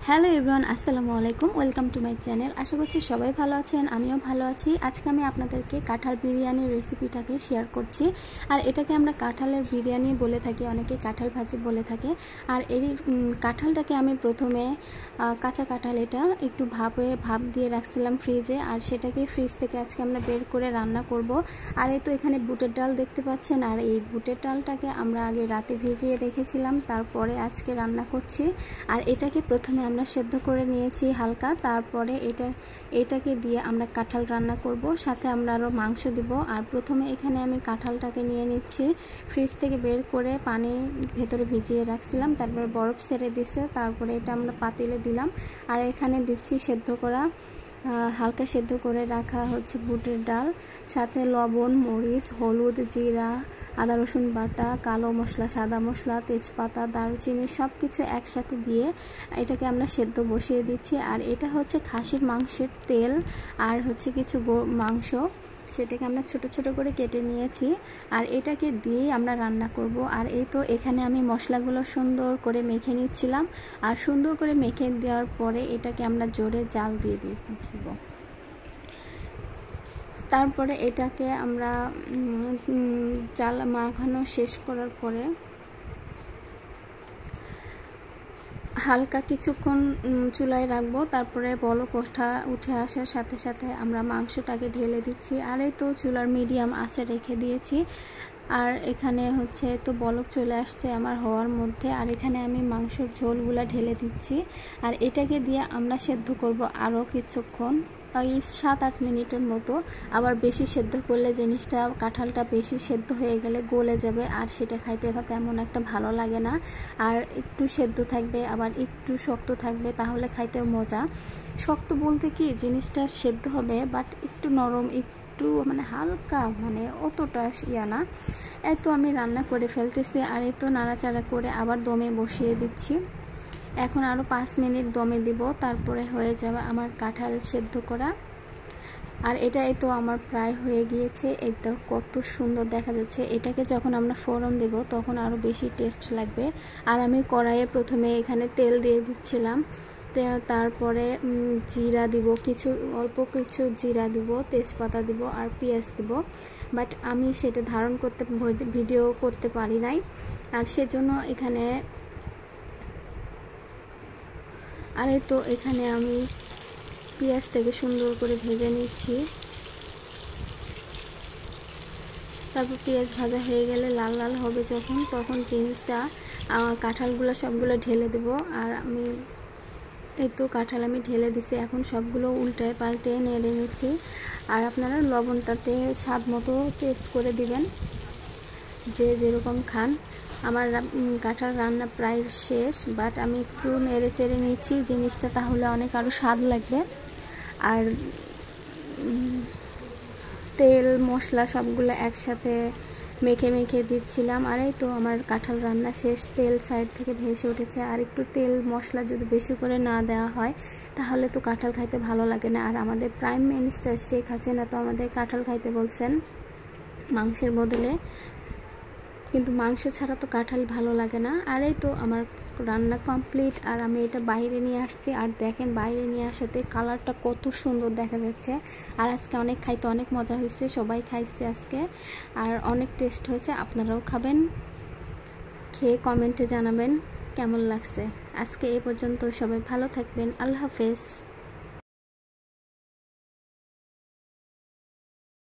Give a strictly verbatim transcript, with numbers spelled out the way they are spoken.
Hello everyone, আসসালামু আলাইকুম। Welcome to my channel. আশা করছি সবাই ভালো আছেন, আমিও ভালো আছি। আজকে আমি আপনাদেরকে কাঁঠাল বিরিয়ানির রেসিপিটাকে শেয়ার করছি। আর এটাকে আমরা কাঁঠালের বিরিয়ানি বলে থাকি, অনেকে কাঁঠাল ভাজি বলে থাকে। আর এই কাঁঠালটাকে আমি প্রথমে কাঁচা কাঁঠাল এটা একটু ভাপে ভাপ দিয়ে রাখছিলাম ফ্রিজে, আর সেটাকে ফ্রিজ থেকে আজকে আমরা বের করে রান্না করব। আর এই তো এখানে বুটের ডাল দেখতে পাচ্ছেন, আর এই বুটের ডালটাকে আমরা আগে রাতে ভিজিয়ে রেখেছিলাম, তারপরে আজকে রান্না করছি। আর এটাকে প্রথমে আমরা সেদ্ধ করে নিয়েছি হালকা, তারপরে এটা এটাকে দিয়ে আমরা কাঁঠাল রান্না করব, সাথে আমরা আরও মাংস দিব। আর প্রথমে এখানে আমি কাঁঠালটাকে নিয়ে নিচ্ছি, ফ্রিজ থেকে বের করে পানি ভেতরে ভিজিয়ে রাখছিলাম, তারপরে বরফ ছেড়ে দিছে, তারপরে এটা আমরা পাতিলে দিলাম। আর এখানে দিচ্ছি সেদ্ধ করা হালকা সেদ্ধ করে রাখা হচ্ছে বুটের ডাল, সাথে লবণ, মরিচ, হলুদ, জিরা, আদা রসুন বাটা, কালো মশলা, সাদা মশলা, তেজপাতা, দারুচিনি সব কিছু একসাথে দিয়ে এটাকে আমরা সেদ্ধ বসিয়ে দিচ্ছি। আর এটা হচ্ছে খাসির মাংসের তেল আর হচ্ছে কিছু মাংস, সেটাকে আমরা ছোট ছোট করে কেটে নিয়েছি। আর এটাকে দিয়ে আমরা রান্না করব। আর এই তো এখানে আমি মশলাগুলো সুন্দর করে মেখে নিচ্ছিলাম, আর সুন্দর করে মেখে দেওয়ার পরে এটাকে আমরা জোরে জাল দিয়ে দিব। তারপরে এটাকে আমরা জাল মাখানো শেষ করার পরে হালকা কিছুক্ষণ চুলায় রাখবো, তারপরে বলক ওঠা উঠে আসার সাথে সাথে আমরা মাংসটাকে ঢেলে দিচ্ছি। আর এই তো চুলার মিডিয়াম আঁচে রেখে দিয়েছি। আর এখানে হচ্ছে তো বলক চলে আসছে আমার হওয়ার মধ্যে, আর এখানে আমি মাংসের ঝোলগুলা ঢেলে দিচ্ছি। আর এটাকে দিয়ে আমরা সেদ্ধ করব আরও কিছুক্ষণ, ওই সাত আট মিনিটের মতো। আবার বেশি সেদ্ধ করলে জিনিসটা কাঁঠালটা বেশি সেদ্ধ হয়ে গেলে গলে যাবে, আর সেটা খাইতে তেমন একটা ভালো লাগে না। আর একটু সেদ্ধ থাকবে, আবার একটু শক্ত থাকবে, তাহলে খাইতেও মজা। শক্ত বলতে কি, জিনিসটা সেদ্ধ হবে বাট একটু নরম, একটু মানে হালকা, মানে অতটা ইয়া না। এই তো আমি রান্না করে ফেলতেছি, আর এই তো নাড়াচাড়া করে আবার দমে বসিয়ে দিচ্ছি। এখন আরও পাঁচ মিনিট দমে দিব, তারপরে হয়ে যাবে আমার কাঁঠাল সেদ্ধ করা। আর এটাই তো আমার প্রায় হয়ে গিয়েছে। এই তো কত সুন্দর দেখা যাচ্ছে। এটাকে যখন আমরা ফোড়ন দেব তখন আরও বেশি টেস্ট লাগবে। আর আমি কড়াইয়ে প্রথমে এখানে তেল দিয়ে দিচ্ছিলাম, তারপরে জিরা দিব, কিছু অল্প কিছু জিরা দিব, তেজপাতা দিব, আর পেঁয়াজ দিব। বাট আমি সেটা ধারণ করতে ভিডিও করতে পারি নাই, আর সেজন্য এখানে আর এই তো এখানে আমি পেঁয়াজটাকে সুন্দর করে ভেজে নিচ্ছি। তারপর পেঁয়াজ ভাজা হয়ে গেলে লাল লাল হবে যখন, তখন জিনিসটা কাঁঠালগুলো সবগুলো ঢেলে দেব। আর আমি এই তো কাঁঠাল আমি ঢেলে দিছি, এখন সবগুলো উল্টায় পাল্টে নেড়ে নিচ্ছি। আর আপনারা লবণটাতে স্বাদ মতো টেস্ট করে দিবেন, যে যেরকম খান। আমার কাঁঠাল রান্না প্রায় শেষ, বাট আমি একটু নেড়ে চেড়ে নিচ্ছি জিনিসটা, তাহলে অনেক আরও স্বাদ লাগবে। আর তেল মশলা সবগুলো একসাথে মেখে মেখে দিচ্ছিলাম। আর এই তো আমার কাঁঠাল রান্না শেষ, তেল সাইড থেকে ভেসে উঠেছে। আর একটু তেল মশলা যদি বেশি করে না দেওয়া হয় তাহলে তো কাঁঠাল খাইতে ভালো লাগে না। আর আমাদের প্রাইম মিনিস্টার শেখ হাসিনা তো আমাদের কাঁঠাল খাইতে বলছেন মাংসের বদলে, কিন্তু মাংস ছাড়া তো কাঁঠাল ভালো লাগে না। আর এই তো আমার রান্না কমপ্লিট, আর আমি এটা বাইরে নিয়ে আসছি। আর দেখেন বাইরে নিয়ে আসাতে কালারটা কত সুন্দর দেখা যাচ্ছে। আর আজকে অনেক খাইতে অনেক মজা হয়েছে, সবাই খাইছে আজকে, আর অনেক টেস্ট হয়েছে। আপনারাও খাবেন, খেয়ে কমেন্টে জানাবেন কেমন লাগছে। আজকে এই পর্যন্ত, সবাই ভালো থাকবেন। আল্লাহ হাফেজ।